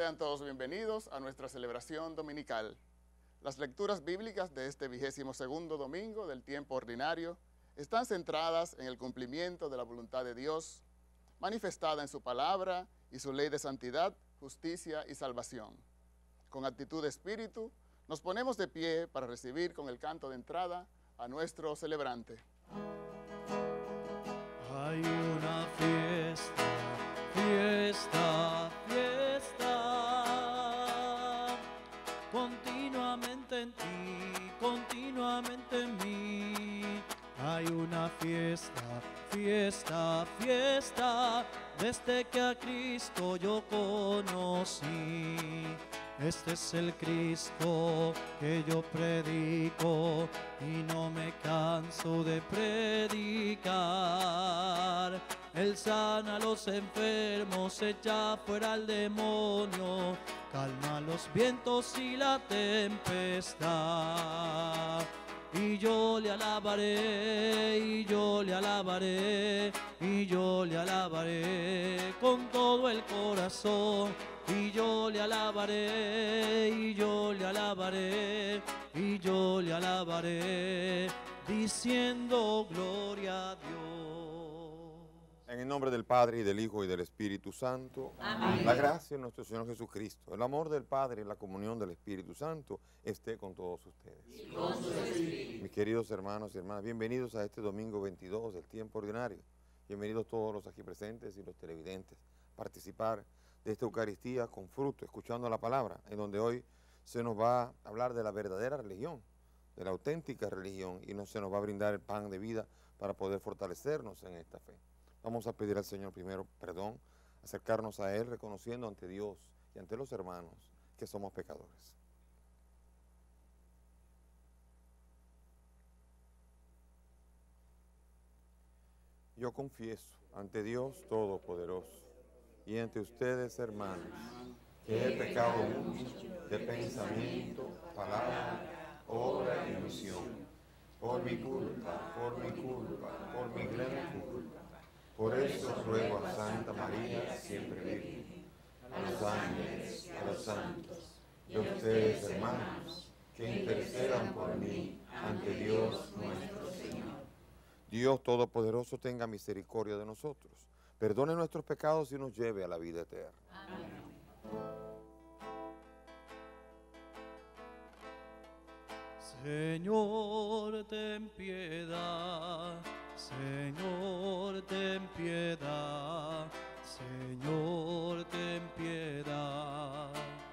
Sean todos bienvenidos a nuestra celebración dominical. Las lecturas bíblicas de este 22º domingo del tiempo ordinario están centradas en el cumplimiento de la voluntad de Dios, manifestada en su palabra y su ley de santidad, justicia y salvación. Con actitud de espíritu, nos ponemos de pie para recibir con el canto de entrada a nuestro celebrante. Hay una fiesta, fiesta, fiesta, continuamente en ti, continuamente en mí. Hay una fiesta, fiesta, fiesta, desde que a Cristo yo conocí. Este es el Cristo que yo predico y no me canso de predicar. Él sana a los enfermos, echa fuera al demonio, calma los vientos y la tempestad. Y yo le alabaré, y yo le alabaré, y yo le alabaré con todo el corazón. Y yo le alabaré, y yo le alabaré, y yo le alabaré, diciendo gloria a Dios. En el nombre del Padre, y del Hijo, y del Espíritu Santo. Amén. La gracia de nuestro Señor Jesucristo, el amor del Padre y la comunión del Espíritu Santo esté con todos ustedes. Y con su espíritu. Mis queridos hermanos y hermanas, bienvenidos a este domingo 22 del tiempo ordinario. Bienvenidos todos los aquí presentes y los televidentes a participar de esta Eucaristía con fruto, escuchando la palabra, en donde hoy se nos va a hablar de la verdadera religión, de la auténtica religión, y se nos va a brindar el pan de vida para poder fortalecernos en esta fe. Vamos a pedir al Señor primero perdón, acercarnos a Él reconociendo ante Dios y ante los hermanos que somos pecadores. Yo confieso ante Dios Todopoderoso y ante ustedes, hermanos, que he pecado mucho de pensamiento, palabra, obra y omisión, por mi culpa, por mi gran culpa. Por eso ruego a Santa María, siempre Virgen, a los ángeles, a los santos, y a ustedes, hermanos, que intercedan por mí ante Dios nuestro Señor. Dios Todopoderoso tenga misericordia de nosotros, perdone nuestros pecados y nos lleve a la vida eterna. Amén. Señor, ten piedad. Señor, ten piedad. Señor, ten piedad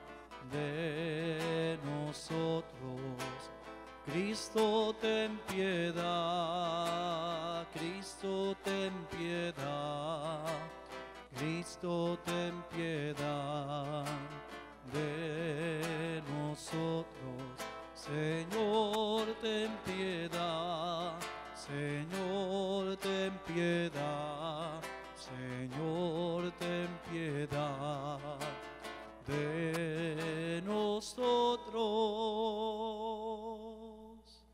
de nosotros. Cristo, ten piedad. Cristo, ten piedad. Cristo, ten piedad de nosotros. Señor, ten piedad. Señor, ten piedad. Señor, ten piedad de nosotros.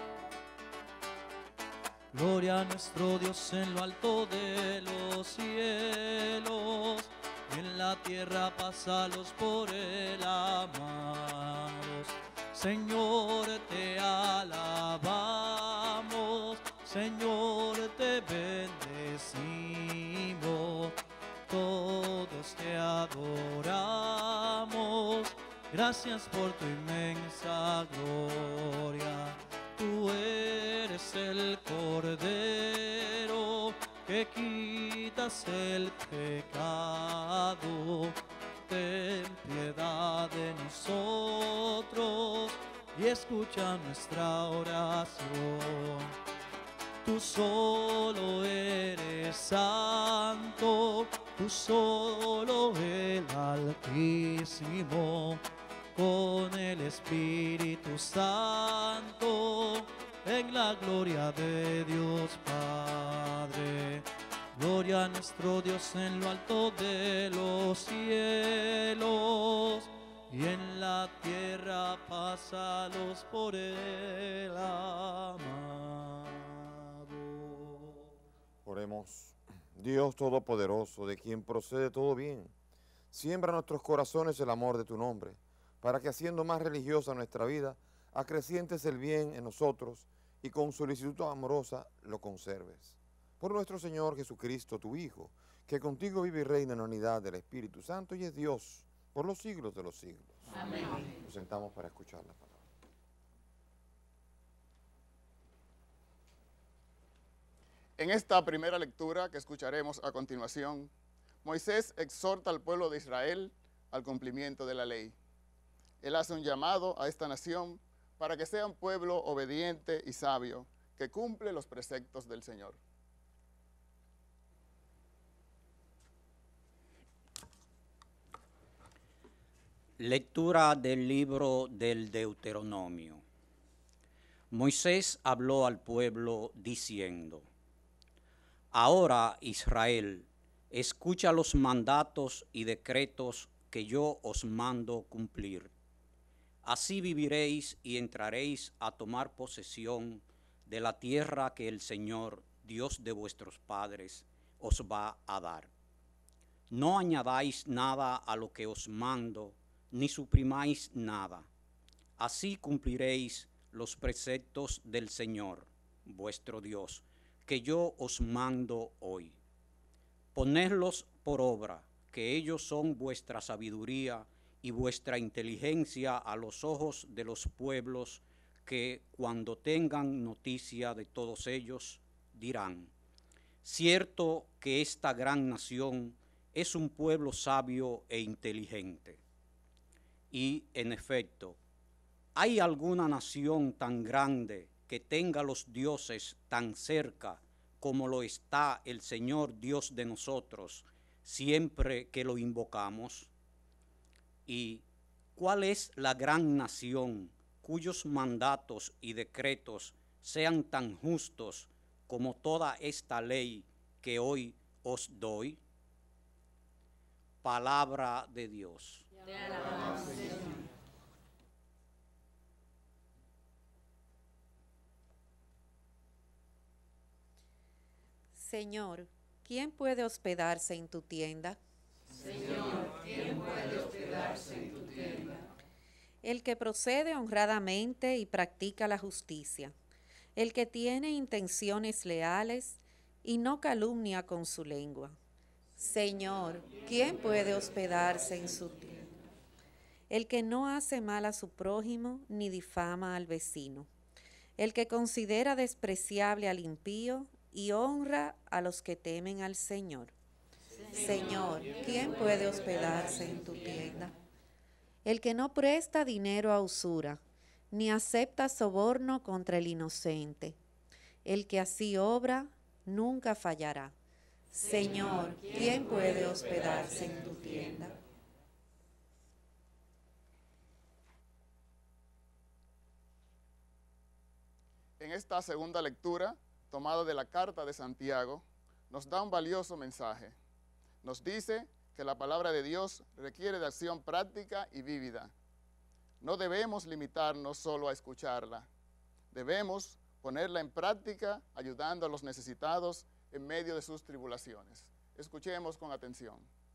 Gloria a nuestro Dios en lo alto de los cielos, en la tierra pásalos por él amados. Señor, te alabamos, Señor, te bendecimos, todos te adoramos, gracias por tu inmensa gloria. Tú eres el Cordero que quitas el pecado. Ten piedad de nosotros y escucha nuestra oración. Tú solo eres santo, tú solo el Altísimo, con el Espíritu Santo, en la gloria de Dios Padre. Gloria a nuestro Dios en lo alto de los cielos, y en la tierra pásalos por él amado. Oremos. Dios Todopoderoso, de quien procede todo bien, Siembra en nuestros corazones el amor de tu nombre, para que haciendo más religiosa nuestra vida, acrecientes el bien en nosotros y con solicitud amorosa lo conserves. Por nuestro Señor Jesucristo, tu Hijo, que contigo vive y reina en la unidad del Espíritu Santo y es Dios por los siglos de los siglos. Amén. Nos sentamos para escuchar la palabra. En esta primera lectura que escucharemos a continuación, Moisés exhorta al pueblo de Israel al cumplimiento de la ley. Él hace un llamado a esta nación para que sea un pueblo obediente y sabio, que cumple los preceptos del Señor. Lectura del libro del Deuteronomio. Moisés habló al pueblo diciendo: Ahora, Israel, escucha los mandatos y decretos que yo os mando cumplir. Así viviréis y entraréis a tomar posesión de la tierra que el Señor, Dios de vuestros padres, os va a dar. No añadáis nada a lo que os mando, ni suprimáis nada. Así cumpliréis los preceptos del Señor, vuestro Dios, que yo os mando hoy. Ponedlos por obra, que ellos son vuestra sabiduría y vuestra inteligencia a los ojos de los pueblos, que cuando tengan noticia de todos ellos, dirán: cierto que esta gran nación es un pueblo sabio e inteligente. Y, en efecto, ¿hay alguna nación tan grande que tenga los dioses tan cerca como lo está el Señor Dios de nosotros, siempre que lo invocamos? ¿Y cuál es la gran nación cuyos mandatos y decretos sean tan justos como toda esta ley que hoy os doy? Palabra de Dios. Te alabamos, Señor. Señor, ¿quién puede hospedarse en tu tienda? Señor, ¿quién puede hospedarse en tu tienda? El que procede honradamente y practica la justicia, el que tiene intenciones leales y no calumnia con su lengua. Señor, ¿quién puede hospedarse en su tienda? El que no hace mal a su prójimo ni difama al vecino, el que considera despreciable al impío y honra a los que temen al Señor. Señor, ¿quién puede hospedarse en tu tienda? El que no presta dinero a usura, ni acepta soborno contra el inocente. El que así obra, nunca fallará. Señor, ¿quién puede hospedarse en tu tienda? En esta segunda lectura, tomada de la Carta de Santiago, nos da un valioso mensaje. Nos dice que la palabra de Dios requiere de acción práctica y vívida. No debemos limitarnos solo a escucharla. Debemos ponerla en práctica ayudando a los necesitados en medio de sus tribulaciones. Escuchemos con atención.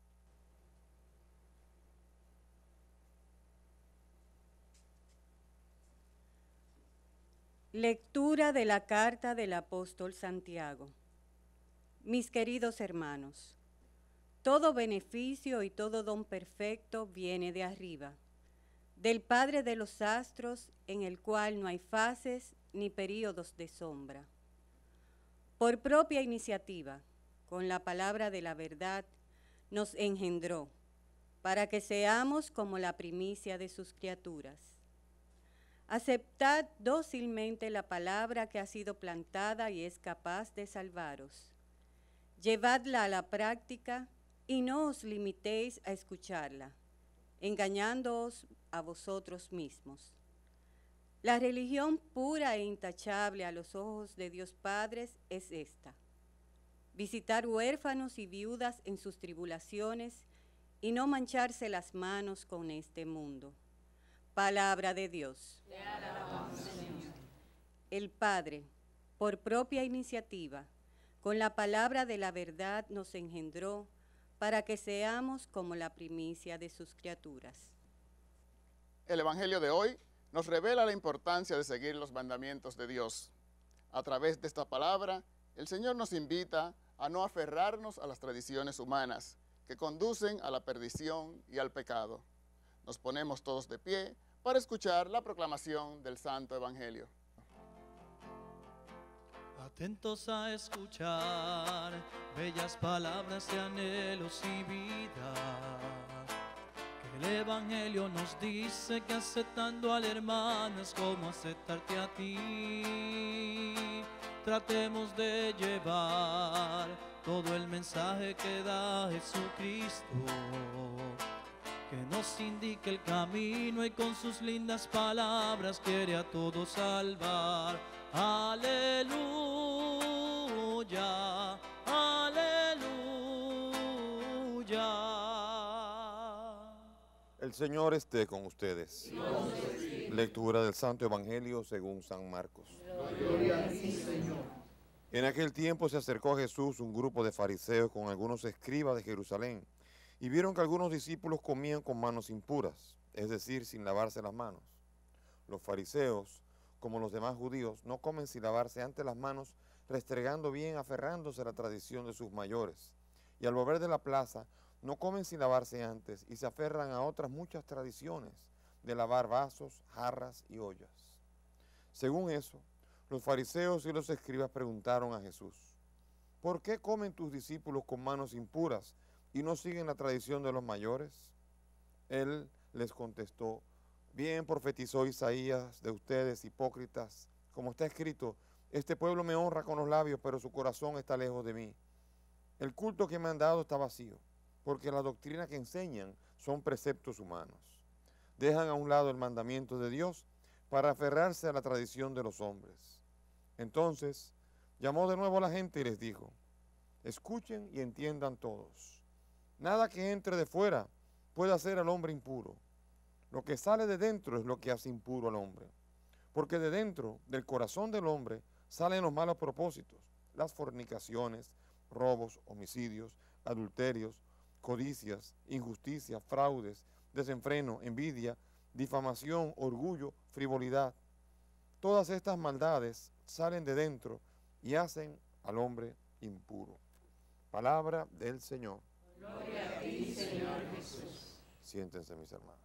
Lectura de la carta del apóstol Santiago. Mis queridos hermanos, todo beneficio y todo don perfecto viene de arriba, del Padre de los astros, en el cual no hay fases ni períodos de sombra. Por propia iniciativa, con la palabra de la verdad, nos engendró, para que seamos como la primicia de sus criaturas. Aceptad dócilmente la palabra que ha sido plantada y es capaz de salvaros. Llevadla a la práctica y no os limitéis a escucharla, engañándoos a vosotros mismos. La religión pura e intachable a los ojos de Dios Padre es esta: visitar huérfanos y viudas en sus tribulaciones y no mancharse las manos con este mundo. Palabra de Dios. Te alabamos, Señor. El Padre, por propia iniciativa, con la palabra de la verdad nos engendró, para que seamos como la primicia de sus criaturas. El Evangelio de hoy nos revela la importancia de seguir los mandamientos de Dios. A través de esta palabra, el Señor nos invita a no aferrarnos a las tradiciones humanas que conducen a la perdición y al pecado. Nos ponemos todos de pie para escuchar la proclamación del Santo Evangelio. Atentos a escuchar bellas palabras de anhelos y vida. Que el Evangelio nos dice que aceptando al hermano es como aceptarte a ti. Tratemos de llevar todo el mensaje que da Jesucristo, que nos indique el camino y con sus lindas palabras quiere a todos salvar. Aleluya, aleluya. El Señor esté con ustedes. Lectura del Santo Evangelio según San Marcos. Gloria a ti, Señor. En aquel tiempo se acercó a Jesús un grupo de fariseos con algunos escribas de Jerusalén y vieron que algunos discípulos comían con manos impuras, es decir, sin lavarse las manos. Los fariseos, como los demás judíos, no comen sin lavarse antes las manos, restregando bien, aferrándose a la tradición de sus mayores. Y al volver de la plaza, no comen sin lavarse antes y se aferran a otras muchas tradiciones de lavar vasos, jarras y ollas. Según eso, los fariseos y los escribas preguntaron a Jesús: ¿por qué comen tus discípulos con manos impuras y no siguen la tradición de los mayores? Él les contestó: bien profetizó Isaías de ustedes, hipócritas, como está escrito: este pueblo me honra con los labios, pero su corazón está lejos de mí. El culto que me han dado está vacío, porque la doctrina que enseñan son preceptos humanos. Dejan a un lado el mandamiento de Dios para aferrarse a la tradición de los hombres. Entonces llamó de nuevo a la gente y les dijo: escuchen y entiendan todos. Nada que entre de fuera puede hacer al hombre impuro. Lo que sale de dentro es lo que hace impuro al hombre. Porque de dentro, del corazón del hombre, salen los malos propósitos, las fornicaciones, robos, homicidios, adulterios, codicias, injusticias, fraudes, desenfreno, envidia, difamación, orgullo, frivolidad. Todas estas maldades salen de dentro y hacen al hombre impuro. Palabra del Señor. Gloria a ti, Señor Jesús. Siéntense, mis hermanos.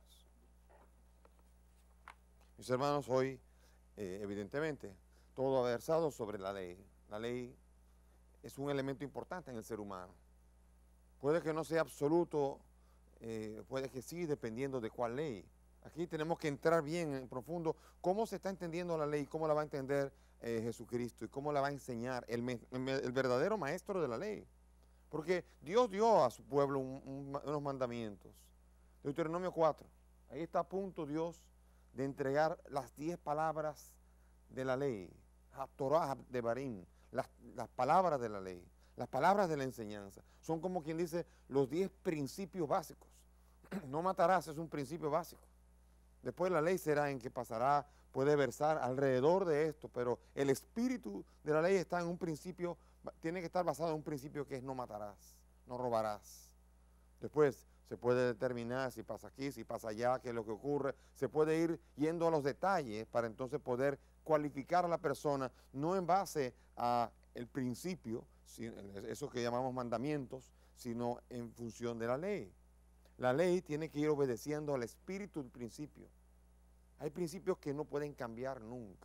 Mis hermanos, hoy, evidentemente, todo ha versado sobre la ley. La ley es un elemento importante en el ser humano. Puede que no sea absoluto, puede que sí, dependiendo de cuál ley. Aquí tenemos que entrar bien en profundo cómo se está entendiendo la ley, cómo la va a entender Jesucristo y cómo la va a enseñar el verdadero maestro de la ley. Porque Dios dio a su pueblo unos mandamientos. Deuteronomio 4, ahí está a punto Dios de entregar las 10 palabras de la ley, Torah de Barim, las palabras de la ley, las palabras de la enseñanza. Son como quien dice los 10 principios básicos. No matarás es un principio básico. Después la ley será en que pasará, puede versar alrededor de esto, pero el espíritu de la ley está en un principio, tiene que estar basado en un principio que es no matarás, no robarás. Después se puede determinar si pasa aquí, si pasa allá, qué es lo que ocurre. Se puede ir yendo a los detalles para entonces poder cualificar a la persona, no en base a el principio, eso que llamamos mandamientos, sino en función de la ley. La ley tiene que ir obedeciendo al espíritu del principio. Hay principios que no pueden cambiar nunca.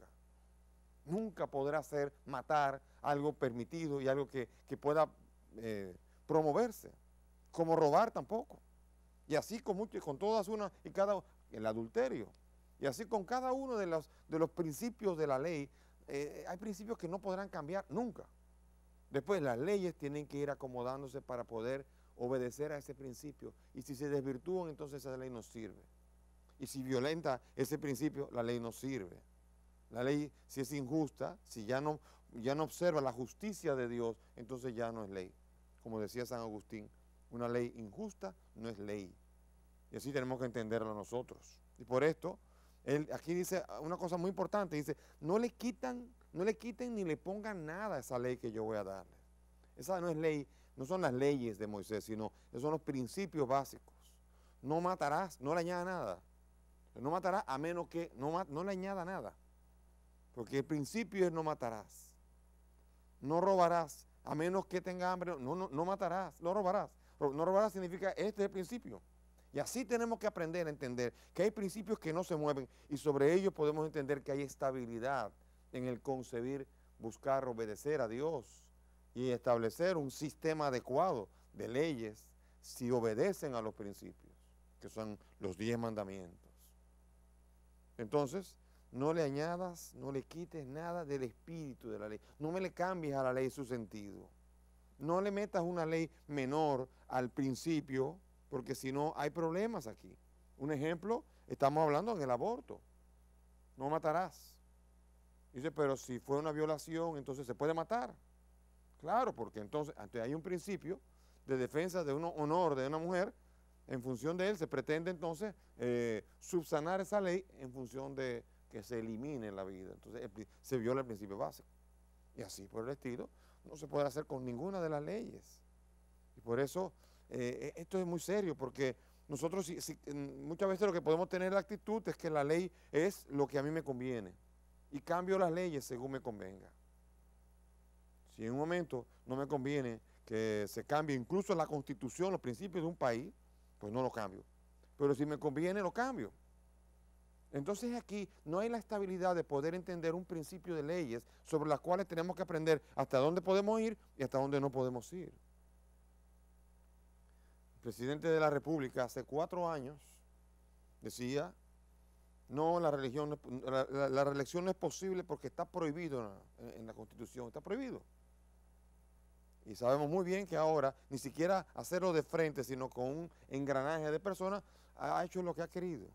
Nunca podrá ser matar algo permitido y algo que pueda promoverse. Como robar tampoco. Y así con todas unas y cada, el adulterio. Y así con cada uno de los principios de la ley, hay principios que no podrán cambiar nunca. Después las leyes tienen que ir acomodándose para poder obedecer a ese principio. Y si se desvirtúan, entonces esa ley no sirve. Y si violenta ese principio, la ley no sirve. La ley, si es injusta, si ya no observa la justicia de Dios, entonces ya no es ley. Como decía San Agustín, una ley injusta no es ley. Y así tenemos que entenderlo nosotros. Y por esto, él aquí dice una cosa muy importante, dice, no le quiten ni le pongan nada a esa ley que yo voy a darle. Esa no es ley, no son las leyes de Moisés, sino esos son los principios básicos. No matarás, no le añada nada. No matarás a menos que no le añada nada. Porque el principio es no matarás. No robarás a menos que tenga hambre. No matarás, no robarás. No robarás significa este es el principio. Y así tenemos que aprender a entender que hay principios que no se mueven y sobre ellos podemos entender que hay estabilidad en el concebir, buscar, obedecer a Dios y establecer un sistema adecuado de leyes si obedecen a los principios, que son los 10 mandamientos. Entonces, no le añadas, no le quites nada del espíritu de la ley. No me le cambies a la ley su sentido. No le metas una ley menor al principio, porque si no hay problemas aquí. Un ejemplo, estamos hablando en el aborto. No matarás. Dice, pero si fue una violación, entonces se puede matar. Claro, porque entonces hay un principio de defensa de un honor de una mujer. En función de él se pretende entonces subsanar esa ley en función de que se elimine la vida. Entonces se viola el principio básico. Y así por el estilo no se puede hacer con ninguna de las leyes. Y por eso esto es muy serio, porque nosotros muchas veces lo que podemos tener la actitud es que la ley es lo que a mí me conviene y cambio las leyes según me convenga. Si en un momento no me conviene que se cambie incluso la constitución, los principios de un país, pues no lo cambio. Pero si me conviene, lo cambio. Entonces aquí no hay la estabilidad de poder entender un principio de leyes sobre las cuales tenemos que aprender hasta dónde podemos ir y hasta dónde no podemos ir. El presidente de la República hace 4 años decía, no, la reelección no es posible porque está prohibido en la Constitución, está prohibido. Y sabemos muy bien que ahora ni siquiera hacerlo de frente, sino con un engranaje de personas, ha hecho lo que ha querido.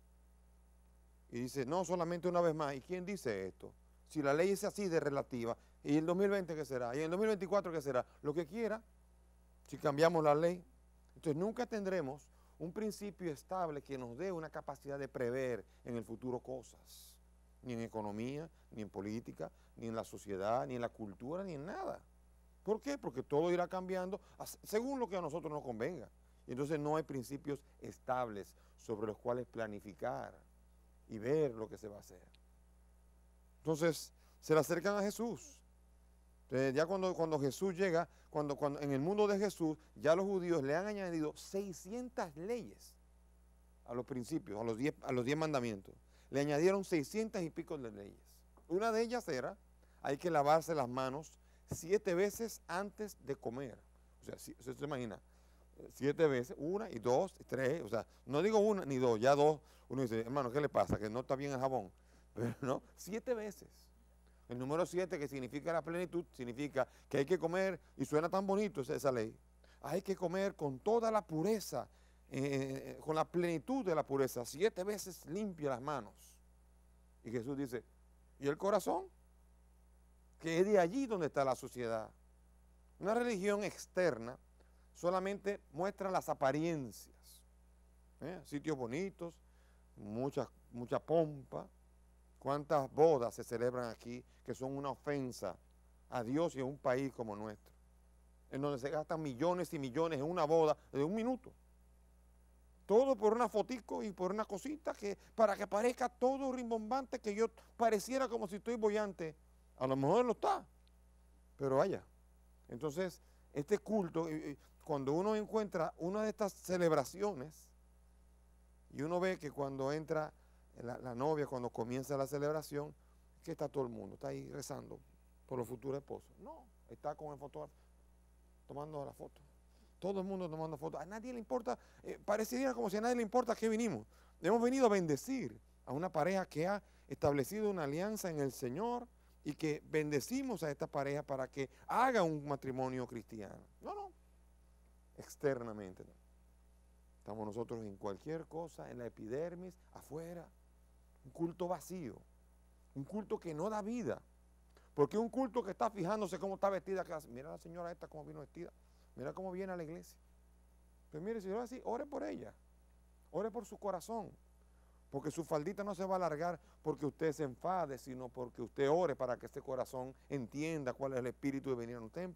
Y dice, no, solamente una vez más. ¿Y quién dice esto? Si la ley es así de relativa, ¿y el 2020 qué será? ¿Y el 2024 qué será? Lo que quiera, si cambiamos la ley. Entonces nunca tendremos un principio estable que nos dé una capacidad de prever en el futuro cosas. Ni en economía, ni en política, ni en la sociedad, ni en la cultura, ni en nada. ¿Por qué? Porque todo irá cambiando según lo que a nosotros nos convenga. Y entonces no hay principios estables sobre los cuales planificar y ver lo que se va a hacer. Entonces se le acercan a Jesús. Entonces, ya cuando Jesús llega, cuando en el mundo de Jesús, ya los judíos le han añadido 600 leyes a los principios, a los 10 mandamientos. Le añadieron 600 y pico de leyes. Una de ellas era, hay que lavarse las manos 7 veces antes de comer. O sea, usted se imagina, 7 veces, 1 y 2, 3, o sea, no digo 1 ni 2, ya 2. Uno dice, hermano, ¿qué le pasa? Que no está bien el jabón. Pero no, 7 veces. El número 7, que significa la plenitud, significa que hay que comer, y suena tan bonito esa ley, hay que comer con toda la pureza, con la plenitud de la pureza, 7 veces limpia las manos. Y Jesús dice, ¿y el corazón? Que es de allí donde está la sociedad. Una religión externa solamente muestra las apariencias, sitios bonitos, mucha pompa. ¿Cuántas bodas se celebran aquí que son una ofensa a Dios y a un país como nuestro? En donde se gastan millones y millones en una boda de 1 minuto. Todo por una fotico y por una cosita para que parezca todo rimbombante, que yo pareciera como si estoy boyante. A lo mejor lo está, pero vaya. Entonces, este culto, cuando uno encuentra una de estas celebraciones, y uno ve que cuando entra la novia, cuando comienza la celebración, que está todo el mundo, está ahí rezando por los futuros esposos. No, está con el fotógrafo tomando la foto. Todo el mundo tomando fotos. A nadie le importa, parecería como si a nadie le importa que vinimos. Hemos venido a bendecir a una pareja que ha establecido una alianza en el Señor y que bendecimos a esta pareja para que haga un matrimonio cristiano. No, externamente no. Estamos nosotros en cualquier cosa, en la epidermis, afuera. Un culto vacío, un culto que no da vida, porque un culto que está fijándose cómo está vestida, mira la señora esta cómo vino vestida, mira cómo viene a la iglesia. Pues mire, si no es así, ore por ella, ore por su corazón, porque su faldita no se va a alargar porque usted se enfade, sino porque usted ore para que este corazón entienda cuál es el espíritu de venir a un templo.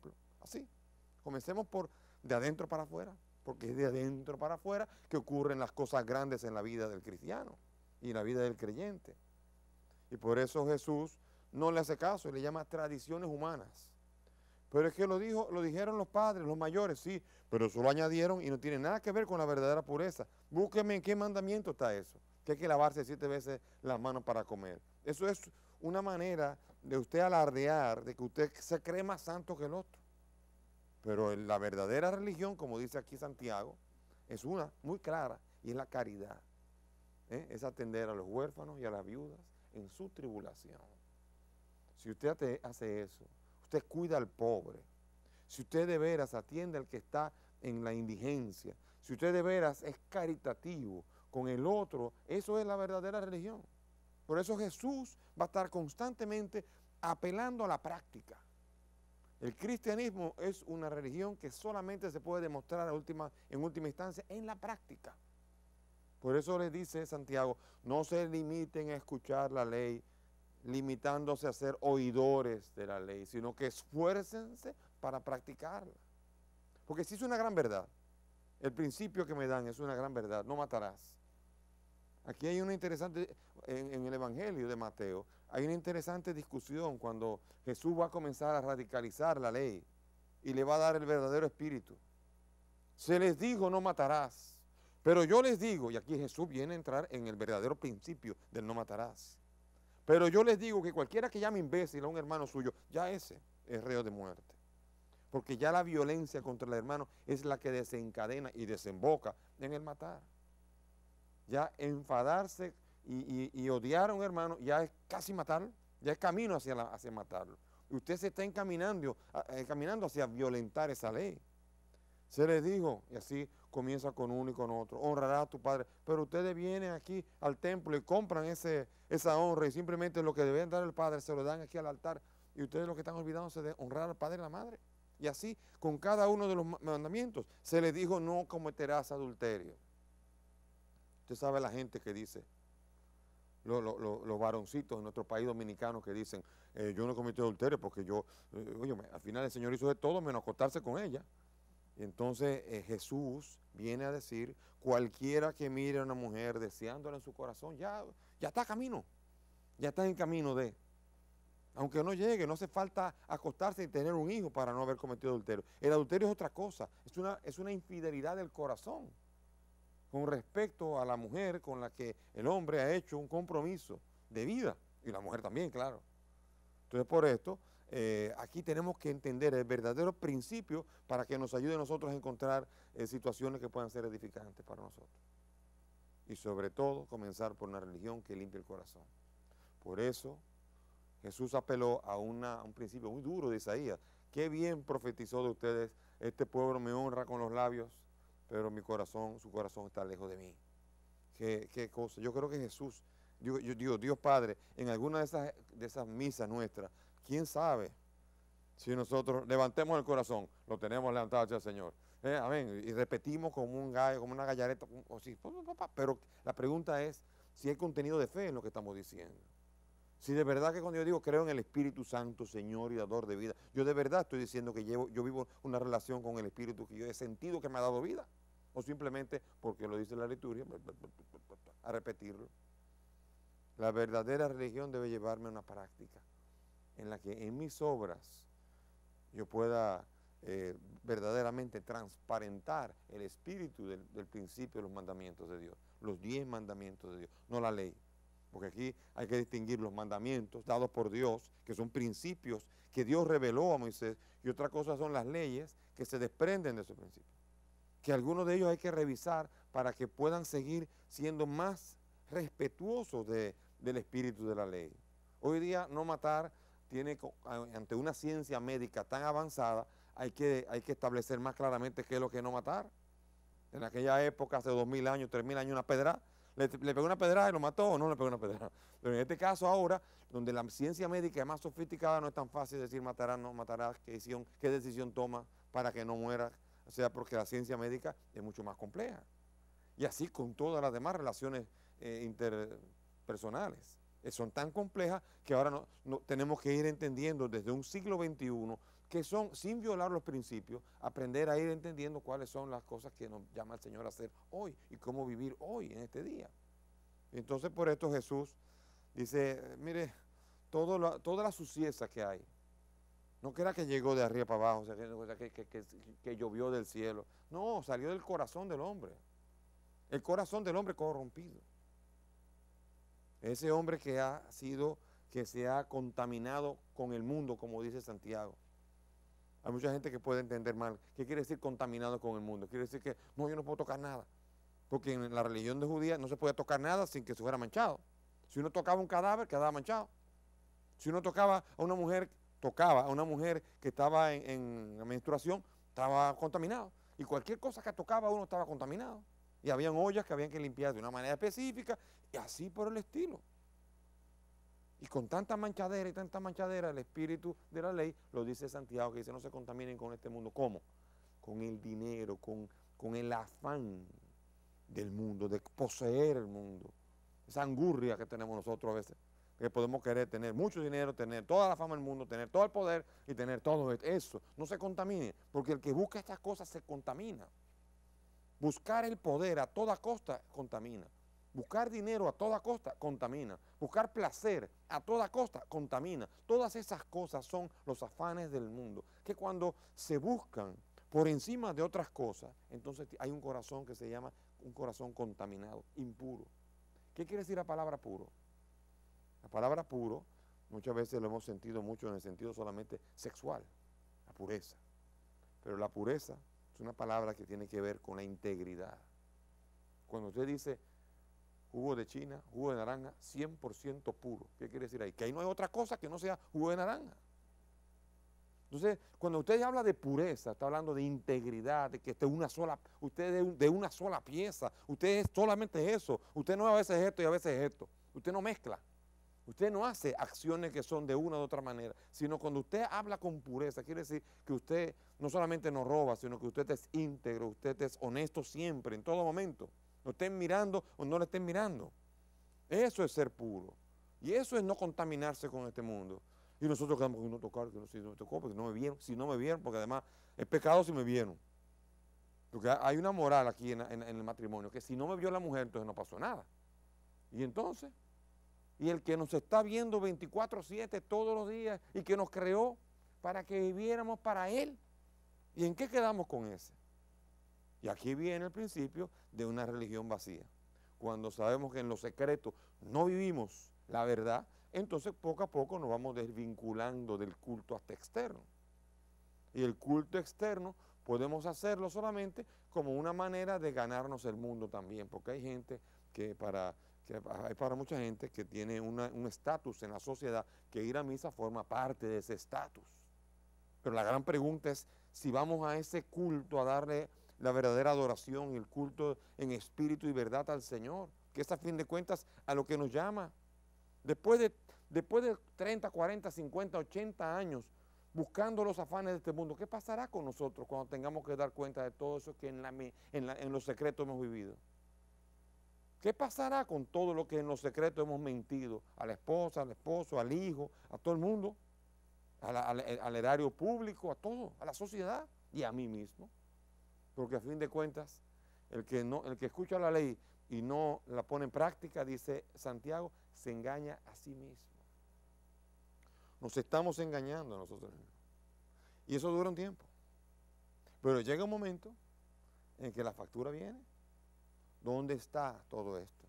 Así. Comencemos por de adentro para afuera, porque es de adentro para afuera que ocurren las cosas grandes en la vida del cristiano y en la vida del creyente. Y por eso Jesús no le hace caso y le llama tradiciones humanas. Pero es que lo dijeron los padres, los mayores, sí, pero eso lo añadieron y no tiene nada que ver con la verdadera pureza. Búsqueme en qué mandamiento está eso, que hay que lavarse 7 veces las manos para comer. Eso es una manera de usted alardear de que usted se cree más santo que el otro. Pero la verdadera religión, como dice aquí Santiago, es una muy clara y es la caridad. Es atender a los huérfanos y a las viudas en su tribulación. Si usted hace eso, usted cuida al pobre, si usted de veras atiende al que está en la indigencia, si usted de veras es caritativo con el otro, eso es la verdadera religión. Por eso Jesús va a estar constantemente apelando a la práctica. El cristianismo es una religión que solamente se puede demostrar en última instancia en la práctica. Por eso le dice Santiago, no se limiten a escuchar la ley, limitándose a ser oidores de la ley, sino que esfuércense para practicarla. Porque si es una gran verdad, el principio que me dan es una gran verdad, no matarás. Aquí hay una interesante, en el Evangelio de Mateo, hay una interesante discusión cuando Jesús va a comenzar a radicalizar la ley y le va a dar el verdadero espíritu. Se les dijo, no matarás, pero yo les digo, y aquí Jesús viene a entrar en el verdadero principio del no matarás. Pero yo les digo que cualquiera que llame imbécil a un hermano suyo, ya ese es reo de muerte. Porque ya la violencia contra el hermano es la que desencadena y desemboca en el matar. Ya enfadarse y odiar a un hermano ya es casi matarlo, ya es camino hacia matarlo. Y usted se está caminando hacia violentar esa ley. Se les dijo, y así comienza con uno y con otro, honrará a tu padre. Pero ustedes vienen aquí al templo y compran esa honra y simplemente lo que deben dar al padre se lo dan aquí al altar. Y ustedes lo que están olvidándose de honrar al padre y a la madre. Y así con cada uno de los mandamientos se les dijo, no cometerás adulterio. Usted sabe la gente que dice, los varoncitos en nuestro país dominicano que dicen, yo no cometí adulterio porque yo, al final el Señor hizo de todo menos acostarse con ella. Y entonces Jesús viene a decir, cualquiera que mire a una mujer deseándola en su corazón, ya está camino, ya está en camino de, aunque no llegue, no hace falta acostarse y tener un hijo para no haber cometido adulterio. El adulterio es otra cosa, es una infidelidad del corazón con respecto a la mujer con la que el hombre ha hecho un compromiso de vida, y la mujer también, claro. Entonces por esto, aquí tenemos que entender el verdadero principio para que nos ayude a nosotros a encontrar situaciones que puedan ser edificantes para nosotros. Y sobre todo, comenzar por una religión que limpie el corazón. Por eso, Jesús apeló a un principio muy duro de Isaías. Qué bien profetizó de ustedes, este pueblo me honra con los labios, pero su corazón está lejos de mí. ¿Qué cosa? Yo creo que Jesús, Dios Padre, en alguna de esas misas nuestras, quién sabe si nosotros levantemos el corazón, lo tenemos levantado hacia el Señor. Amén. Y repetimos como un gallo, como una gallareta, o sí, pero la pregunta es si hay contenido de fe en lo que estamos diciendo. Si de verdad que cuando yo digo creo en el Espíritu Santo, Señor y dador de vida, yo de verdad estoy diciendo que yo vivo una relación con el Espíritu que yo he sentido que me ha dado vida, o simplemente porque lo dice la liturgia, a repetirlo. La verdadera religión debe llevarme a una práctica en la que en mis obras yo pueda verdaderamente transparentar el espíritu del principio de los mandamientos de Dios, los 10 mandamientos de Dios, no la ley. Porque aquí hay que distinguir los mandamientos dados por Dios, que son principios que Dios reveló a Moisés, y otra cosa son las leyes que se desprenden de esos principios. Que algunos de ellos hay que revisar para que puedan seguir siendo más respetuosos del espíritu de la ley. Hoy día no matar tiene, ante una ciencia médica tan avanzada, hay que establecer más claramente qué es lo que es no matar. En aquella época, hace 2000 años, 3000 años, una pedrada. ¿Le pegó una pedrada y lo mató o no le pegó una pedrada? Pero en este caso ahora, donde la ciencia médica es más sofisticada, no es tan fácil decir matarás, no matarás, qué decisión toma para que no muera. O sea, porque la ciencia médica es mucho más compleja. Y así con todas las demás relaciones interpersonales. Son tan complejas que ahora no tenemos que ir entendiendo desde un siglo XXI que son, sin violar los principios, aprender a ir entendiendo cuáles son las cosas que nos llama el Señor a hacer hoy y cómo vivir hoy, en este día. Entonces, por esto Jesús dice, mire, toda la suciedad que hay, no crea que llegó de arriba para abajo, o sea, que llovió del cielo. No, salió del corazón del hombre. El corazón del hombre corrompido. Ese hombre que se ha contaminado con el mundo, como dice Santiago. Hay mucha gente que puede entender mal. ¿Qué quiere decir contaminado con el mundo? Quiere decir que no, yo no puedo tocar nada. Porque en la religión de judía no se puede tocar nada sin que se fuera manchado. Si uno tocaba un cadáver, quedaba manchado. Si uno tocaba a una mujer que estaba en la menstruación, estaba contaminado. Y cualquier cosa que tocaba uno estaba contaminado. Y habían ollas que habían que limpiar de una manera específica y así por el estilo. Y con tanta manchadera, el espíritu de la ley, lo dice Santiago, que dice no se contaminen con este mundo. ¿Cómo? Con el dinero, con el afán del mundo, de poseer el mundo. Esa angurria que tenemos nosotros a veces, que podemos querer tener mucho dinero, tener toda la fama del mundo, tener todo el poder y tener todo eso. No se contamine, porque el que busca estas cosas se contamina. Buscar el poder a toda costa contamina. Buscar dinero a toda costa contamina. Buscar placer a toda costa contamina. Todas esas cosas son los afanes del mundo, que cuando se buscan por encima de otras cosas, entonces hay un corazón que se llama un corazón contaminado, impuro. ¿Qué quiere decir la palabra puro? La palabra puro muchas veces lo hemos sentido mucho en el sentido solamente sexual, la pureza. Pero la pureza es una palabra que tiene que ver con la integridad. Cuando usted dice jugo de China, jugo de naranja, 100% puro, ¿qué quiere decir ahí? Que ahí no hay otra cosa que no sea jugo de naranja. Entonces, cuando usted habla de pureza, está hablando de integridad, de que usted es de una sola pieza, usted es solamente eso, usted no a veces es esto y a veces es esto, usted no mezcla. Usted no hace acciones que son de una u otra manera, sino cuando usted habla con pureza, quiere decir que usted no solamente no roba, sino que usted es íntegro, usted es honesto siempre, en todo momento. Lo estén mirando o no lo estén mirando. Eso es ser puro. Y eso es no contaminarse con este mundo. Y nosotros quedamos con no tocar, que no si no me tocó, porque no me vieron, si no me vieron, porque además es pecado si me vieron. Porque hay una moral aquí en el matrimonio, que si no me vio la mujer, entonces no pasó nada. Y entonces... Y el que nos está viendo 24/7 todos los días y que nos creó para que viviéramos para Él. ¿Y en qué quedamos con ese? Y aquí viene el principio de una religión vacía. Cuando sabemos que en lo secreto no vivimos la verdad, entonces poco a poco nos vamos desvinculando del culto hasta externo. Y el culto externo podemos hacerlo solamente como una manera de ganarnos el mundo también, porque hay gente que hay para mucha gente que tiene un estatus en la sociedad que ir a misa forma parte de ese estatus. Pero la gran pregunta es si vamos a ese culto a darle la verdadera adoración y el culto en espíritu y verdad al Señor, que es a fin de cuentas a lo que nos llama. Después de 30, 40, 50, 80 años buscando los afanes de este mundo, ¿qué pasará con nosotros cuando tengamos que dar cuenta de todo eso que en lo secreto hemos vivido? ¿Qué pasará con todo lo que en los secretos hemos mentido? A la esposa, al esposo, al hijo, a todo el mundo, al erario público, a todo, a la sociedad y a mí mismo. Porque a fin de cuentas, el que escucha la ley y no la pone en práctica, dice Santiago, se engaña a sí mismo. Nos estamos engañando a nosotros mismos. Y eso dura un tiempo. Pero llega un momento en que la factura viene. ¿Dónde está todo esto?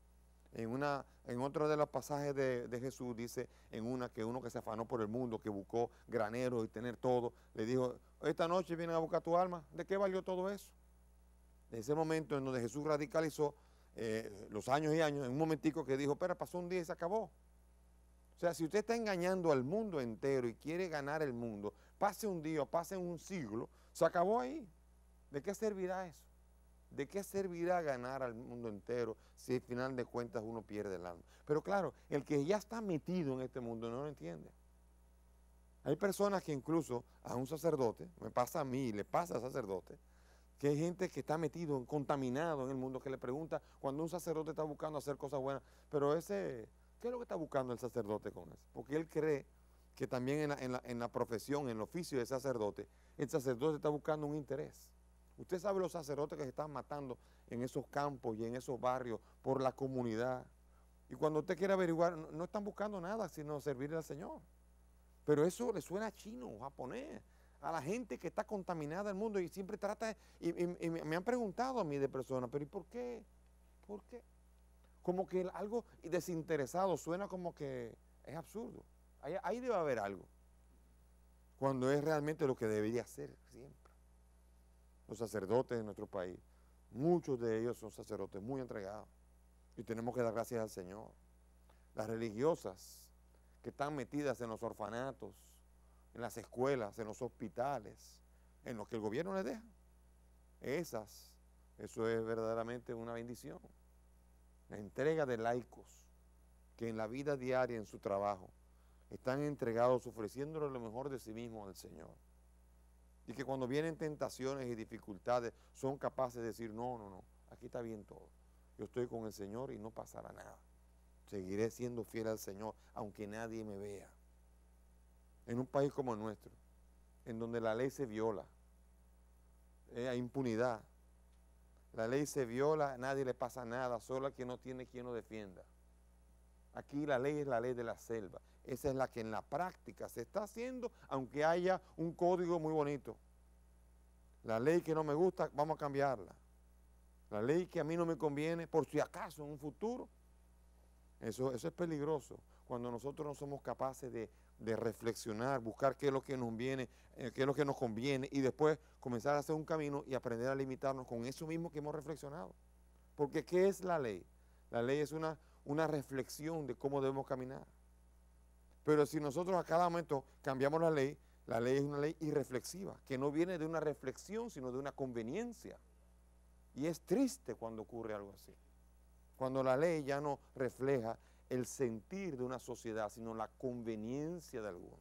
En otro de los pasajes de Jesús dice, que uno que se afanó por el mundo, que buscó graneros y tener todo, le dijo, esta noche vienen a buscar tu alma. ¿De qué valió todo eso? En ese momento en donde Jesús radicalizó los años y años, en un momentico que dijo, pero pasó un día y se acabó. O sea, si usted está engañando al mundo entero y quiere ganar el mundo, pase un día, pase un siglo, se acabó ahí. ¿De qué servirá eso? ¿De qué servirá ganar al mundo entero si al final de cuentas uno pierde el alma? Pero claro, el que ya está metido en este mundo no lo entiende. Hay personas que incluso a un sacerdote, me pasa a mí, le pasa al sacerdote, que hay gente que está metido, contaminado en el mundo, que le pregunta cuando un sacerdote está buscando hacer cosas buenas, pero ¿qué es lo que está buscando el sacerdote con eso? Porque él cree que también en la profesión, en el oficio de sacerdote, el sacerdote está buscando un interés. Usted sabe los sacerdotes que se están matando en esos campos y en esos barrios por la comunidad. Y cuando usted quiere averiguar, no están buscando nada sino servirle al Señor. Pero eso le suena chino, japonés, a la gente que está contaminada del mundo y siempre trata, y me han preguntado a mí de personas, pero ¿y por qué? ¿Por qué? Como que algo desinteresado suena como que es absurdo. Ahí debe haber algo, cuando es realmente lo que debería ser siempre. Los sacerdotes de nuestro país, muchos de ellos son sacerdotes muy entregados y tenemos que dar gracias al Señor. Las religiosas que están metidas en los orfanatos, en las escuelas, en los hospitales, en lo que el gobierno les deja, eso es verdaderamente una bendición. La entrega de laicos que en la vida diaria, en su trabajo, están entregados ofreciéndole lo mejor de sí mismos al Señor. Y que cuando vienen tentaciones y dificultades son capaces de decir, no, aquí está bien todo. Yo estoy con el Señor y no pasará nada. Seguiré siendo fiel al Señor, aunque nadie me vea. En un país como el nuestro, en donde la ley se viola, hay impunidad, la ley se viola, a nadie le pasa nada, solo a quien no tiene quien lo defienda. Aquí la ley es la ley de la selva. Esa es la que en la práctica se está haciendo, aunque haya un código muy bonito. La ley que no me gusta, vamos a cambiarla. La ley que a mí no me conviene, por si acaso en un futuro, eso es peligroso. Cuando nosotros no somos capaces de reflexionar, buscar qué es lo que nos viene, qué es lo que nos conviene, y después comenzar a hacer un camino y aprender a limitarnos con eso mismo que hemos reflexionado. Porque ¿qué es la ley? La ley es una reflexión de cómo debemos caminar. Pero si nosotros a cada momento cambiamos la ley es una ley irreflexiva, que no viene de una reflexión, sino de una conveniencia. Y es triste cuando ocurre algo así. Cuando la ley ya no refleja el sentir de una sociedad, sino la conveniencia de algunos.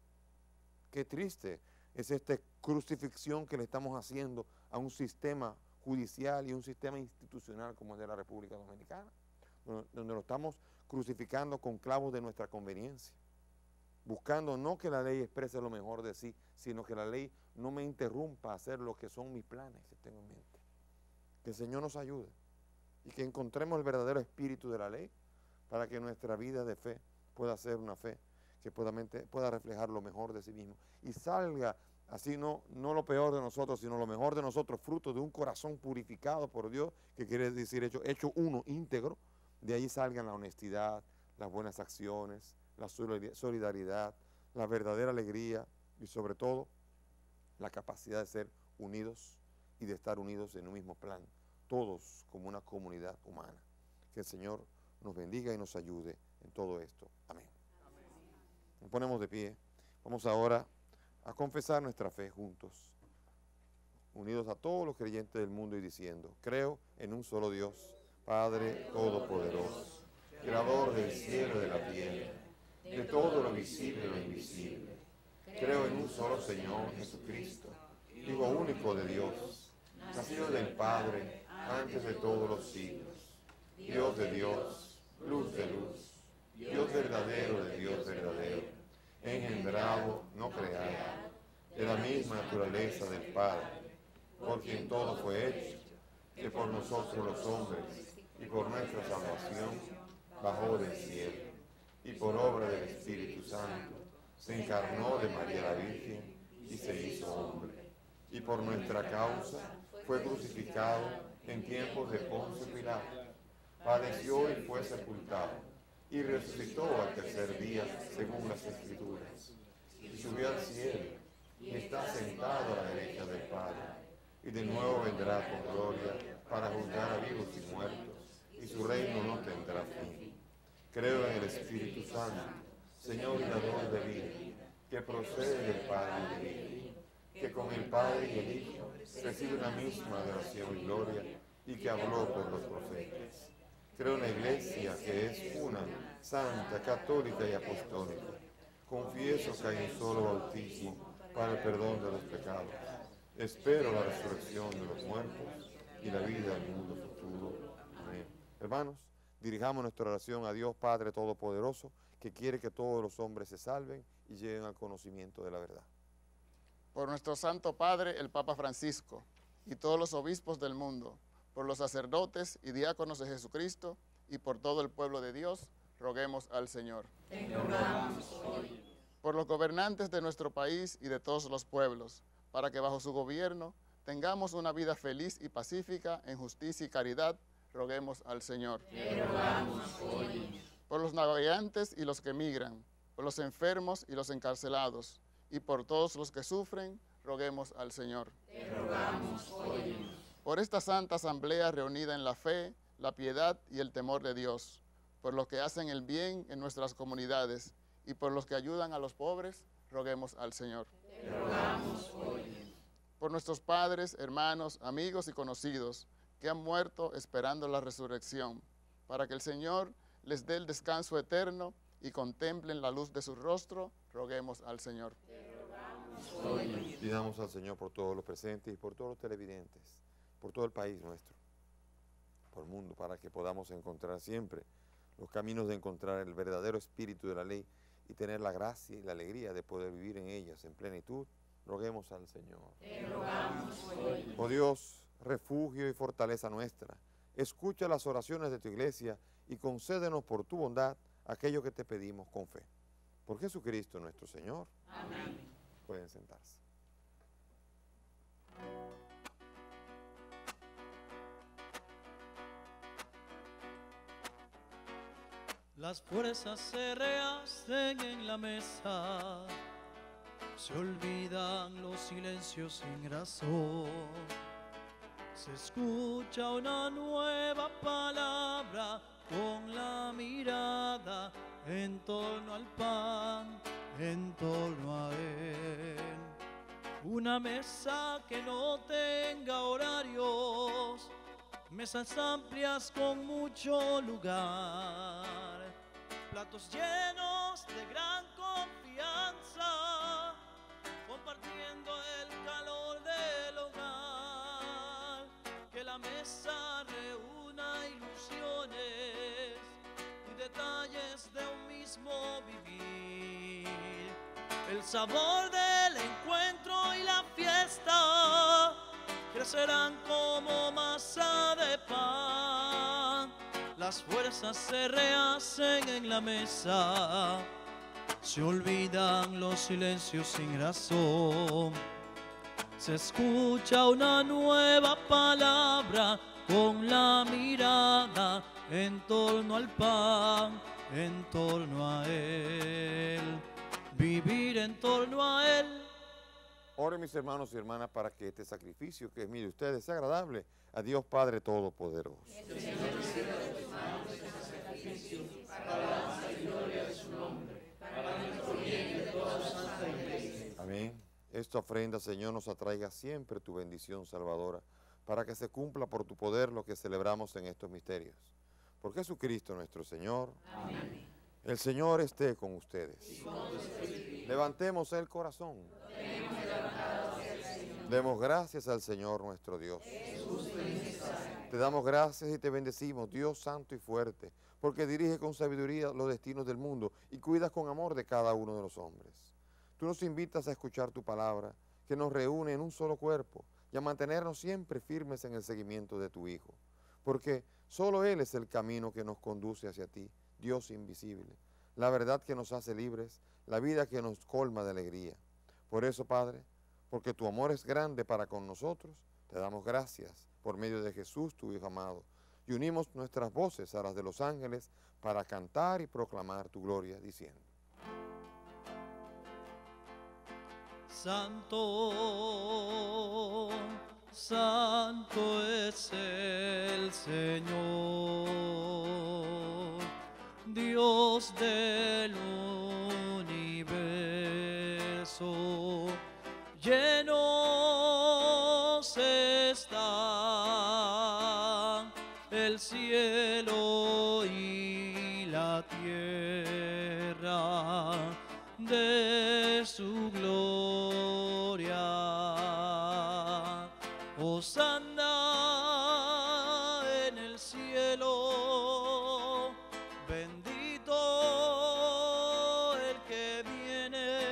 Qué triste es esta crucifixión que le estamos haciendo a un sistema judicial y un sistema institucional como es de la República Dominicana, donde lo estamos crucificando con clavos de nuestra conveniencia, buscando no que la ley exprese lo mejor de sí, sino que la ley no me interrumpa a hacer lo que son mis planes que tengo en mente. Que el Señor nos ayude y que encontremos el verdadero espíritu de la ley para que nuestra vida de fe pueda ser una fe que pueda reflejar lo mejor de sí mismo y salga así no lo peor de nosotros, sino lo mejor de nosotros, fruto de un corazón purificado por Dios, que quiere decir hecho uno, íntegro. De ahí salgan la honestidad, las buenas acciones, la solidaridad, la verdadera alegría y sobre todo la capacidad de ser unidos y de estar unidos en un mismo plan, todos como una comunidad humana. Que el Señor nos bendiga y nos ayude en todo esto. Amén. Nos ponemos de pie. Vamos ahora a confesar nuestra fe juntos, unidos a todos los creyentes del mundo y diciendo, creo en un solo Dios, Padre Todopoderoso, Creador del cielo y de la tierra, de todo lo visible y lo invisible. Creo en un solo Señor Jesucristo, Hijo único de Dios, nacido del Padre antes de todos los siglos, Dios de Dios, luz de luz, Dios verdadero de Dios verdadero, engendrado, no creado, de la misma naturaleza del Padre, por quien todo fue hecho, que por nosotros los hombres y por nuestra salvación bajó del cielo, y por obra del Espíritu Santo se encarnó de María la Virgen y se hizo hombre, y por nuestra causa fue crucificado en tiempos de Poncio Pilato, padeció y fue sepultado, y resucitó al tercer día según las Escrituras, y subió al cielo, y está sentado a la derecha del Padre, y de nuevo vendrá con gloria para juzgar a vivos y muertos, y su reino no tendrá fin. Creo en el Espíritu Santo, Señor y dador de vida, que procede del Padre y del Hijo, que con el Padre y el Hijo recibe una misma adoración y gloria, y que habló por los profetas. Creo en la Iglesia, que es una, santa, católica y apostólica. Confieso que hay un solo bautismo para el perdón de los pecados. Espero la resurrección de los muertos y la vida del mundo futuro. Amén. Hermanos, dirijamos nuestra oración a Dios Padre Todopoderoso, que quiere que todos los hombres se salven y lleguen al conocimiento de la verdad. Por nuestro Santo Padre, el Papa Francisco, y todos los obispos del mundo, por los sacerdotes y diáconos de Jesucristo, y por todo el pueblo de Dios, roguemos al Señor. Te rogamos hoy. Por los gobernantes de nuestro país y de todos los pueblos, para que bajo su gobierno tengamos una vida feliz y pacífica en justicia y caridad, roguemos al Señor. Te rogamos hoy. Por los navegantes y los que migran, por los enfermos y los encarcelados, y por todos los que sufren, roguemos al Señor. Te rogamos hoy. Por esta santa asamblea reunida en la fe, la piedad y el temor de Dios, por los que hacen el bien en nuestras comunidades y por los que ayudan a los pobres, roguemos al Señor. Te rogamos hoy. Por nuestros padres, hermanos, amigos y conocidos que han muerto esperando la resurrección, para que el Señor les dé el descanso eterno y contemplen la luz de su rostro, roguemos al Señor. Pidamos al Señor por todos los presentes y por todos los televidentes, por todo el país nuestro, por el mundo, para que podamos encontrar siempre los caminos de encontrar el verdadero espíritu de la ley y tener la gracia y la alegría de poder vivir en ellas en plenitud. Roguemos al Señor. Te rogamos hoy. Oh Dios, refugio y fortaleza nuestra, escucha las oraciones de tu iglesia y concédenos por tu bondad aquello que te pedimos con fe. Por Jesucristo nuestro Señor. Amén. Pueden sentarse. Las fuerzas se rehacen en la mesa, se olvidan los silencios sin razón. Se escucha una nueva palabra con la mirada en torno al pan, en torno a él. Una mesa que no tenga horarios, mesas amplias con mucho lugar, platos llenos de gran confianza, compartiendo el calor del hogar. Que la mesa reúna ilusiones y detalles de un mismo vivir. El sabor del encuentro y la fiesta crecerán como masa de pan. Las fuerzas se rehacen en la mesa, se olvidan los silencios sin razón. Se escucha una nueva palabra con la mirada en torno al pan, en torno a él. Vivir en torno a él. Oren mis hermanos y hermanas para que este sacrificio que es mío de ustedes sea agradable a Dios Padre Todopoderoso. Amén. Esta ofrenda, Señor, nos atraiga siempre tu bendición salvadora, para que se cumpla por tu poder lo que celebramos en estos misterios. Por Jesucristo nuestro Señor. Amén. El Señor esté con ustedes. Levantemos el corazón. Demos gracias al Señor nuestro Dios. Te damos gracias y te bendecimos, Dios santo y fuerte, porque dirige con sabiduría los destinos del mundo y cuidas con amor de cada uno de los hombres. Tú nos invitas a escuchar tu palabra, que nos reúne en un solo cuerpo, y a mantenernos siempre firmes en el seguimiento de tu Hijo, porque solo Él es el camino que nos conduce hacia ti, Dios invisible, la verdad que nos hace libres, la vida que nos colma de alegría. Por eso, Padre, porque tu amor es grande para con nosotros, te damos gracias por medio de Jesús, tu Hijo amado, y unimos nuestras voces a las de los ángeles para cantar y proclamar tu gloria, diciendo: Santo, santo es el Señor, Dios del universo. Llenos están el cielo y la tierra de su gloria. Hosana en el cielo, bendito el que viene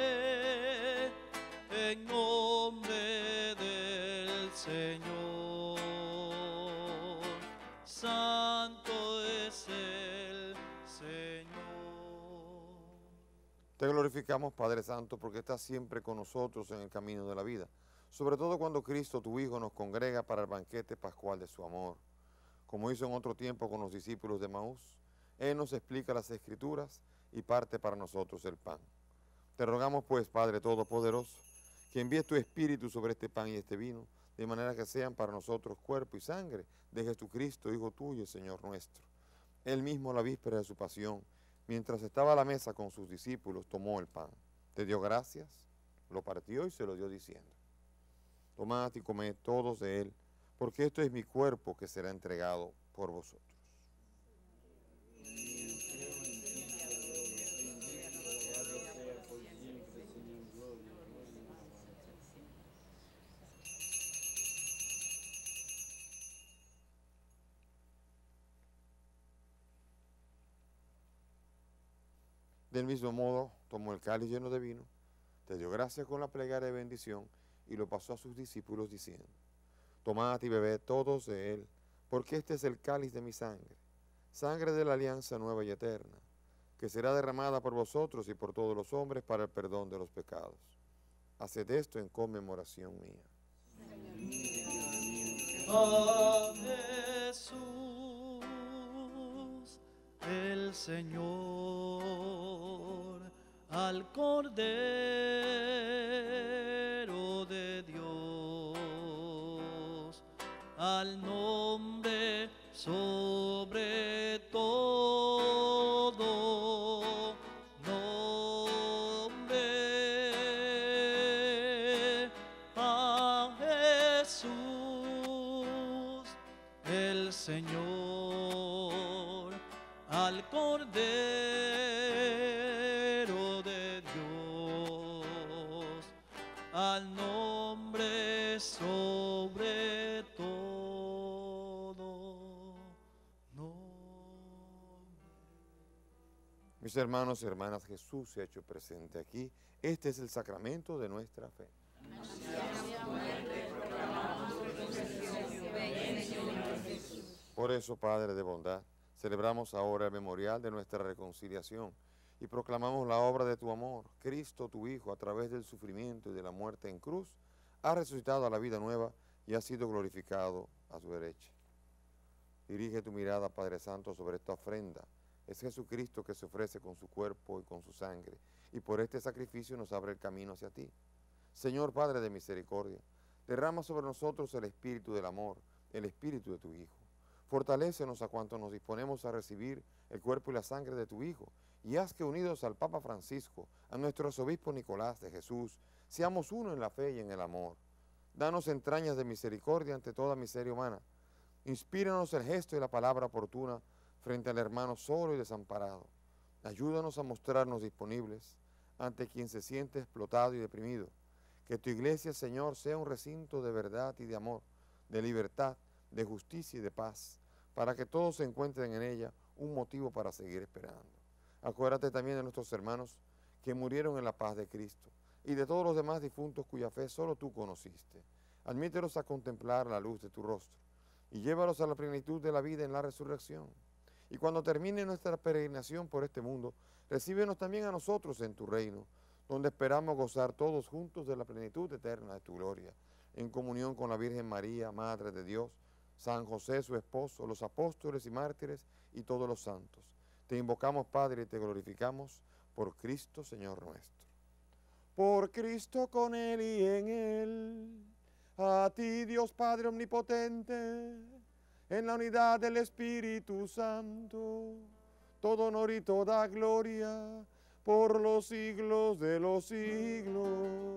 Te glorificamos, Padre Santo, porque estás siempre con nosotros en el camino de la vida, sobre todo cuando Cristo, tu Hijo, nos congrega para el banquete pascual de su amor. Como hizo en otro tiempo con los discípulos de Maús, Él nos explica las Escrituras y parte para nosotros el pan. Te rogamos, pues, Padre Todopoderoso, que envíes tu Espíritu sobre este pan y este vino, de manera que sean para nosotros cuerpo y sangre de Jesucristo, Hijo tuyo y Señor nuestro. Él mismo, la víspera de su pasión, mientras estaba a la mesa con sus discípulos, tomó el pan, te dio gracias, lo partió y se lo dio diciendo: tomad y comed todos de él, porque esto es mi cuerpo que será entregado por vosotros. Del mismo modo, tomó el cáliz lleno de vino, te dio gracias con la plegaria de bendición y lo pasó a sus discípulos diciendo: tomad y bebed todos de él, porque este es el cáliz de mi sangre, sangre de la alianza nueva y eterna, que será derramada por vosotros y por todos los hombres para el perdón de los pecados. Haced esto en conmemoración mía. A Jesús, el Señor, al Cordero de Dios, al nombre sobre todo nombre, a Jesús, el Señor, al Cordero de Dios, al nombre sobre todo nombre. Mis hermanos y hermanas, Jesús se ha hecho presente aquí. Este es el sacramento de nuestra fe. Por eso, Padre de bondad, celebramos ahora el memorial de nuestra reconciliación y proclamamos la obra de tu amor. Cristo, tu Hijo, a través del sufrimiento y de la muerte en cruz, ha resucitado a la vida nueva y ha sido glorificado a su derecha. Dirige tu mirada, Padre Santo, sobre esta ofrenda. Es Jesucristo que se ofrece con su cuerpo y con su sangre, y por este sacrificio nos abre el camino hacia ti. Señor Padre de misericordia, derrama sobre nosotros el espíritu del amor, el espíritu de tu Hijo. Fortalécenos a cuanto nos disponemos a recibir el cuerpo y la sangre de tu Hijo, y haz que unidos al Papa Francisco, a nuestro arzobispo Nicolás de Jesús, seamos uno en la fe y en el amor. Danos entrañas de misericordia ante toda miseria humana. Inspíranos el gesto y la palabra oportuna frente al hermano solo y desamparado. Ayúdanos a mostrarnos disponibles ante quien se siente explotado y deprimido. Que tu iglesia, Señor, sea un recinto de verdad y de amor, de libertad, de justicia y de paz, para que todos se encuentren en ella un motivo para seguir esperando. Acuérdate también de nuestros hermanos que murieron en la paz de Cristo y de todos los demás difuntos cuya fe solo tú conociste. Admítelos a contemplar la luz de tu rostro y llévalos a la plenitud de la vida en la resurrección. Y cuando termine nuestra peregrinación por este mundo, recíbenos también a nosotros en tu reino, donde esperamos gozar todos juntos de la plenitud eterna de tu gloria, en comunión con la Virgen María, Madre de Dios, San José, su esposo, los apóstoles y mártires y todos los santos. Te invocamos, Padre, y te glorificamos por Cristo, Señor nuestro. Por Cristo, con Él y en Él, a ti, Dios Padre omnipotente, en la unidad del Espíritu Santo, todo honor y toda gloria, por los siglos de los siglos.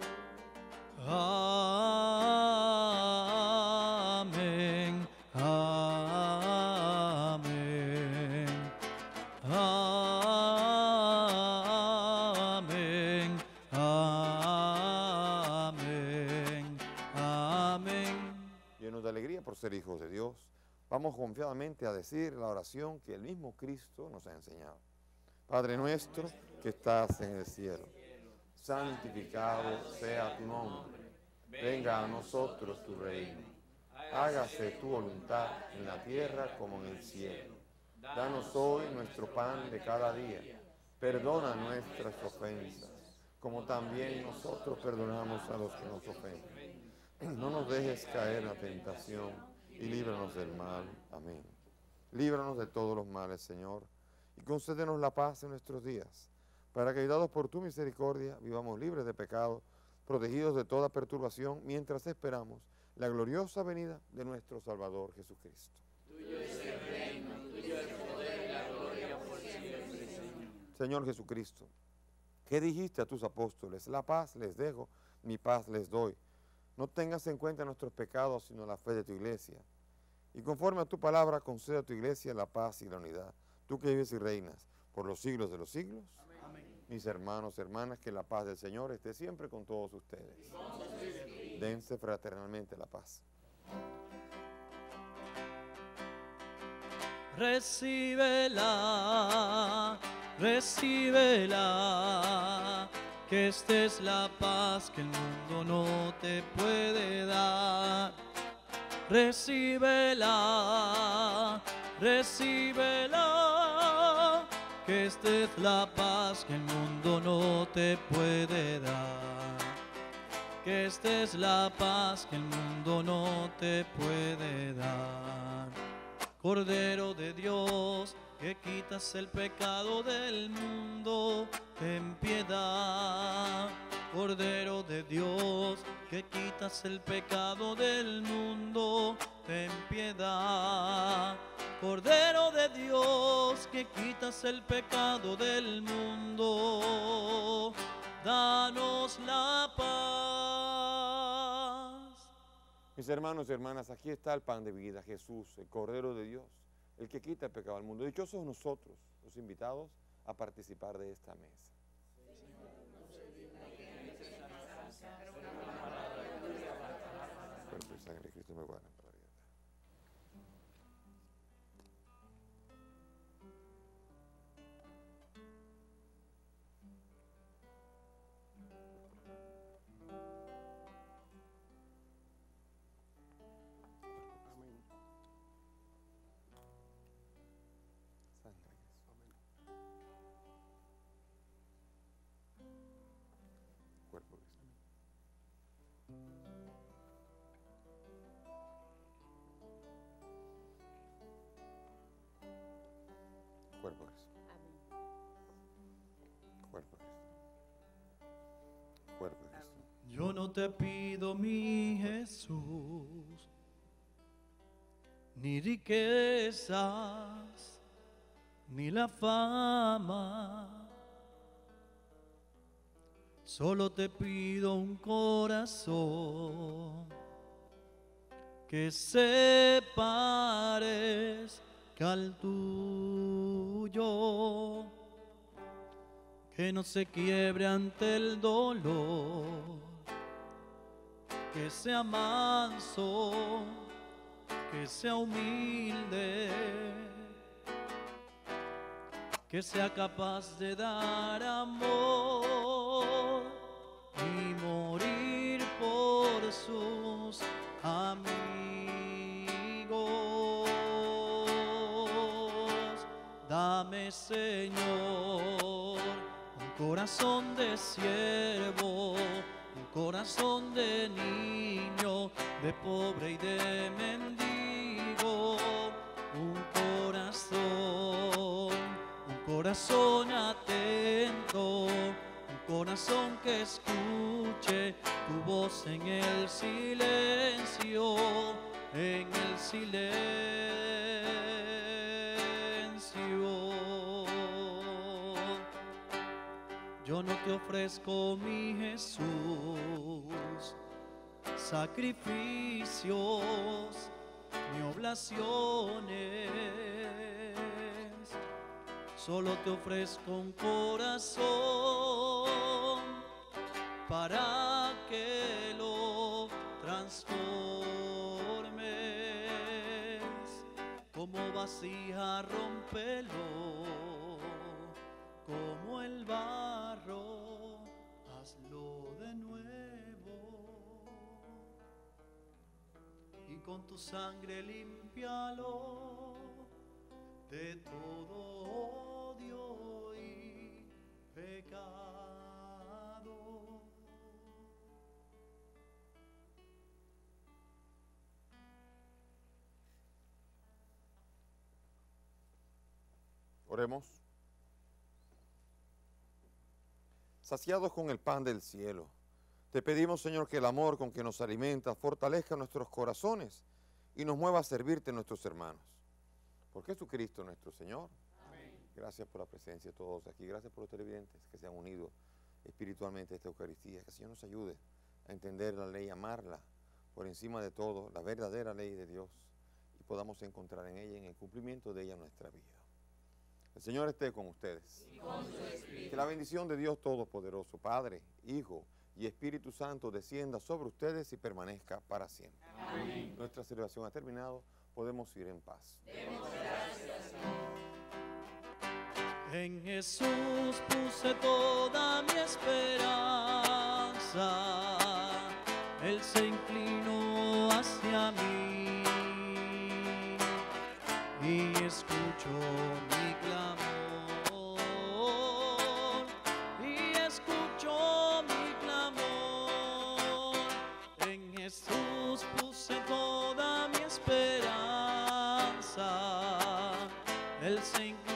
Amén, amén, amén, amén, amén. Llenos de alegría por ser hijos de Dios, vamos confiadamente a decir la oración que el mismo Cristo nos ha enseñado. Padre nuestro que estás en el cielo, santificado sea tu nombre. Venga a nosotros tu reino. Hágase tu voluntad en la tierra como en el cielo. Danos hoy nuestro pan de cada día. Perdona nuestras ofensas, como también nosotros perdonamos a los que nos ofenden. No nos dejes caer en la tentación y líbranos del mal. Amén. Líbranos de todos los males, Señor, y concédenos la paz en nuestros días, para que, ayudados por tu misericordia, vivamos libres de pecado, protegidos de toda perturbación, mientras esperamos la gloriosa venida de nuestro Salvador Jesucristo. Tuyo es el reino, tuyo es el poder y la gloria por siempre, Señor. Señor Jesucristo, ¿qué dijiste a tus apóstoles? La paz les dejo, mi paz les doy. No tengas en cuenta nuestros pecados, sino la fe de tu iglesia. Y conforme a tu palabra, concede a tu iglesia la paz y la unidad. Tú que vives y reinas por los siglos de los siglos. Amén. Mis hermanos, hermanas, que la paz del Señor esté siempre con todos ustedes. Dense fraternalmente la paz. Recíbela, recíbela, que esta es la paz que el mundo no te puede dar. Recíbela, recíbela, que esta es la paz que el mundo no te puede dar. Que esta es la paz que el mundo no te puede dar. Cordero de Dios, que quitas el pecado del mundo, ten piedad. Cordero de Dios, que quitas el pecado del mundo, ten piedad. Cordero de Dios, que quitas el pecado del mundo, danos la paz. Mis hermanos y hermanas, aquí está el pan de vida, Jesús, el Cordero de Dios, el que quita el pecado del mundo. Dichosos nosotros, los invitados a participar de esta mesa. Cuerpo y sangre de Cristo me guardan para la vida. Amén. Sangre de Jesús. Cuerpo de Cristo. Cuerpo de Cristo. Cuerpo de Cristo. Cuerpo de Cristo. Yo no te pido, mi Jesús, ni riquezas, ni la fama. Solo te pido un corazón que se parezca al tuyo, que no se quiebre ante el dolor, que sea manso, que sea humilde, que sea capaz de dar amor y morir por sus amigos. Dame, Señor, un corazón de siervo, un corazón de niño, de pobre y de mendigo, un corazón atento, un corazón que escuche tu voz en el silencio, en el silencio. Yo no te ofrezco, mi Jesús, sacrificios ni oblaciones, solo te ofrezco un corazón para que lo transformes. Como vasija rómpelo, como el barro hazlo de nuevo, y con tu sangre límpialo de todo odio y pecado. Oremos. Saciados con el pan del cielo, te pedimos, Señor, que el amor con que nos alimenta fortalezca nuestros corazones y nos mueva a servirte nuestros hermanos. Por Jesucristo nuestro Señor. Amén. Gracias por la presencia de todos aquí. Gracias por los televidentes que se han unido espiritualmente a esta Eucaristía. Que el Señor nos ayude a entender la ley, amarla por encima de todo, la verdadera ley de Dios, y podamos encontrar en ella, en el cumplimiento de ella, nuestra vida. El Señor esté con ustedes. Y con su espíritu. Que la bendición de Dios Todopoderoso, Padre, Hijo y Espíritu Santo descienda sobre ustedes y permanezca para siempre. Amén. Nuestra celebración ha terminado. Podemos ir en paz. Demos gracias, Señor. En Jesús puse toda mi esperanza. Él se inclinó hacia mí y escuchó mi clamor. Y escuchó mi clamor. En Jesús puse toda mi esperanza. Él se inclinó